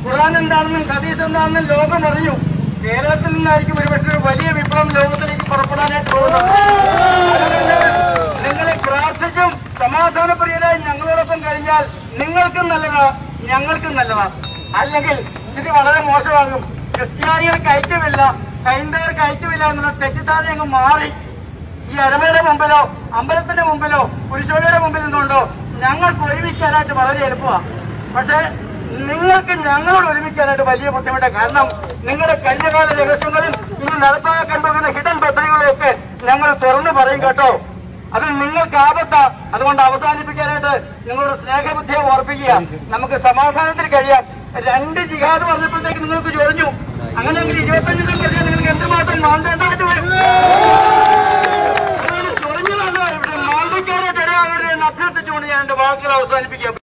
ഖുർആൻ എന്താണെന്നും ഹദീസ് എന്താണെന്നും ലോകം അറിഞ്ഞു. കേരളത്തിൽ നിന്നായിരിക്കും ഒരുപക്ഷെ ഒരു വലിയ വിപ്ലവം ലോകത്തിലേക്ക് പുറപ്പെടാനായിട്ട് പോകുന്നത്. അതുകൊണ്ട് നിങ്ങളെ പ്രാർത്ഥിച്ചും സമാധാനപ്രിയരായി ഞങ്ങളോടൊപ്പം കഴിഞ്ഞാൽ നിങ്ങൾക്കും നല്ലതാ, ഞങ്ങൾക്കും നല്ലതാ. അല്ലെങ്കിൽ ഇത് വളരെ മോശമാകും. ക്രിസ്ത്യാനികൾക്ക് ഐക്യമില്ല, ഹൈന്ദവർക്ക് ഐക്യമില്ല എന്നുള്ള തെറ്റിദ്ധാരണ അങ്ങ് മാറി. ഈ അരമയുടെ മുമ്പിലോ അമ്പലത്തിന്റെ മുമ്പിലോ കുരിശോലയുടെ മുമ്പിൽ നിന്നുകൊണ്ടോ ഞങ്ങൾക്ക് ഒരുമിക്കാനായിട്ട് വളരെ എളുപ്പമാണ്. പക്ഷേ നിങ്ങൾക്ക് ഞങ്ങളോട് ഒരുമിക്കാനായിട്ട് വലിയ ബുദ്ധിമുട്ടാണ്. കാരണം നിങ്ങളുടെ കഴിഞ്ഞകാല രഹസ്യങ്ങളും ഇനി നടപ്പാക്കാൻ പോകുന്ന ഹിഡൻ പദ്ധതികളും ഒക്കെ ഞങ്ങൾ തുറന്നു പറയും കേട്ടോ. അത് നിങ്ങൾക്ക് ആപത്താ. അതുകൊണ്ട് അവസാനിപ്പിക്കാനായിട്ട് നിങ്ങളുടെ സ്നേഹബുദ്ധിയെ ഓർപ്പിക്കുക. നമുക്ക് സമാധാനത്തിൽ കഴിയാം. 2 ജിഹാദ് വന്നപ്പോഴത്തേക്ക് നിങ്ങൾക്ക് ചൊറിഞ്ഞു. അങ്ങനെയെങ്കിൽ 25 കഴിഞ്ഞാൽ നിങ്ങൾക്ക് എന്തുമാത്രം മാന്തേണ്ടതായിട്ട് വരും. ചൊറിഞ്ഞതാണ് ഇവിടെ മാന്തിക്കാനായിട്ട് ഇടയാകരുത് എന്ന് അഭ്യർത്ഥിച്ചുകൊണ്ട് ഞാൻ എന്റെ വാക്കുകൾ അവസാനിപ്പിക്കാം.